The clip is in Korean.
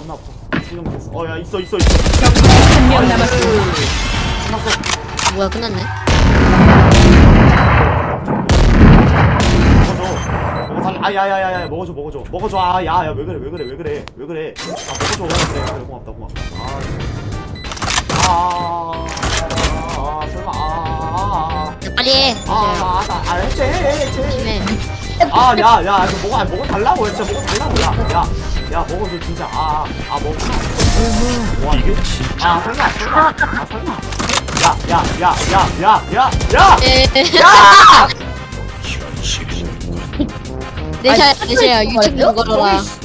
존나 아파. 지금 됐어. 야 있어. 한 명 남았습니다. 끝났어. 뭐야 끝났네. 먹어 달라. 야야야야 먹어줘. 야야 왜 그래. 아 먹어줘. 그래 고맙다. 설마 빨리 해. 했지. 조심해. 야 먹어 달라고. 진짜 먹어 달라고. 야 먹어줘 진짜. 먹어. 와 이게 설마. 야. 내셔야 유튜브 걸어라.